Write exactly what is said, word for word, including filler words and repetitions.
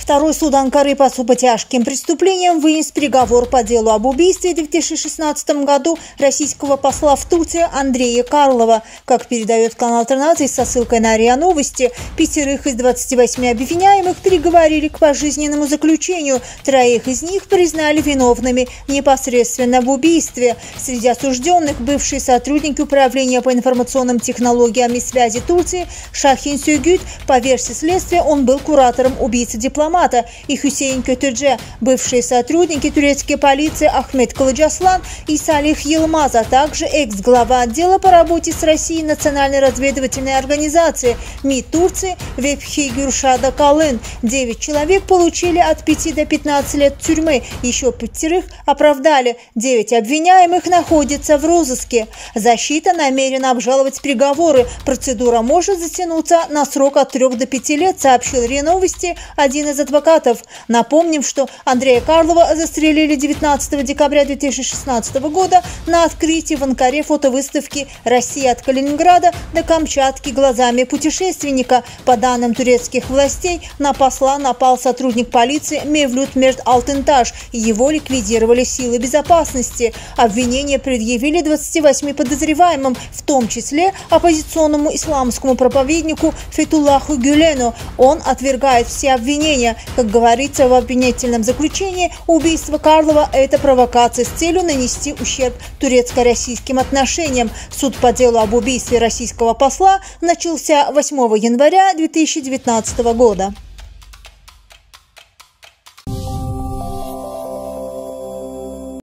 Второй суд Анкары по особо тяжким преступлениям вынес приговор по делу об убийстве в две тысячи шестнадцатом году российского посла в Турции Андрея Карлова. Как передает канал тринадцать со ссылкой на РИА Новости, пятерых из двадцати восьми обвиняемых приговорили к пожизненному заключению. Троих из них признали виновными непосредственно в убийстве. Среди осужденных бывшие сотрудники Управления по информационным технологиям и связи Турции Шахин Сюгют. По версии следствия, он был куратором убийцы дипломата, и Хюсейн Көтүрже, бывшие сотрудники турецкой полиции Ахмед Кылычаслан и Салих Йылмаз, а также экс-глава отдела по работе с Россией Национальной разведывательной организации МИД Турции Вепхи Гюршада Калын. Девять человек получили от пяти до пятнадцати лет тюрьмы, еще пятерых оправдали. Девять обвиняемых находятся в розыске. Защита намерена обжаловать приговоры. Процедура может затянуться на срок от трех до пяти лет, сообщил РИА Новости один из адвокатов. Напомним, что Андрея Карлова застрелили девятнадцатого декабря две тысячи шестнадцатого года на открытии в Анкаре фотовыставки «Россия от Калининграда до Камчатки глазами путешественника». По данным турецких властей, на посла напал сотрудник полиции Мевлют Мерт Алтынташ. Его ликвидировали силы безопасности. Обвинения предъявили двадцати восьми подозреваемым, в том числе оппозиционному исламскому проповеднику Фетуллаху Гюлену. Он отвергает все обвинения. Как говорится в обвинительном заключении, убийство Карлова – это провокация с целью нанести ущерб турецко-российским отношениям. Суд по делу об убийстве российского посла начался восьмого января две тысячи девятнадцатого года.